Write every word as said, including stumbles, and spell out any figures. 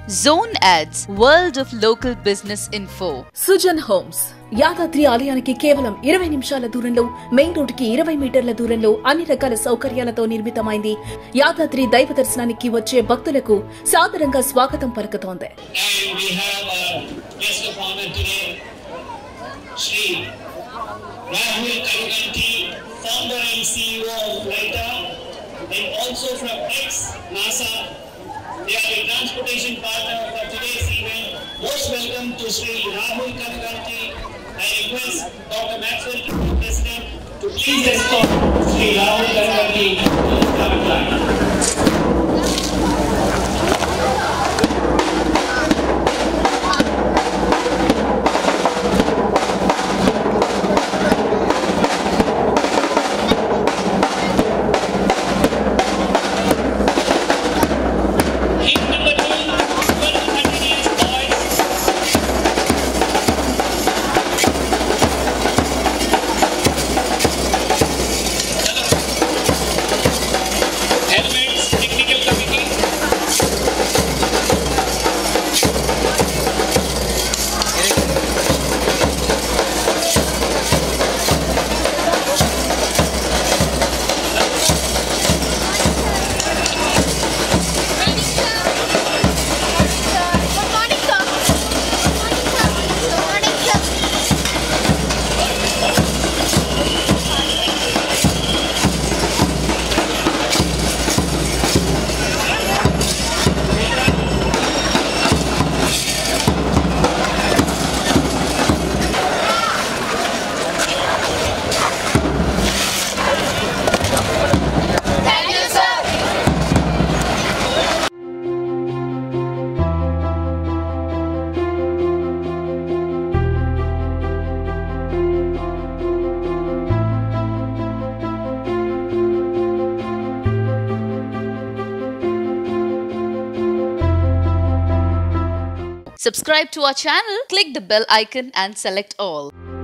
ZoneAdds, World of Local Business Info. Sujan homes Yadadri ఆలయానికి కేవలం ఇరవై నిమిషాల దూరంలో, మెయిన్ రోడ్ కి ఇరవై మీటర్ల దూరంలో అన్ని రకాల సౌకర్యాలతో నిర్మితమైంది. యాదాద్రి దైవ దర్శనానికి వచ్చే భక్తులకు సాదరంగా స్వాగతం పలుకుతోంది. Rahul Kanuganti, founder and C E O of Flytta, and also from ex-NASA. They are the transportation partner for today's event. Most welcome to Sri Rahul Kanuganti. I request Doctor Maxwell, President, to please escort Sri Rahul Kanuganti to the front line. Subscribe to our channel, click the bell icon and select all.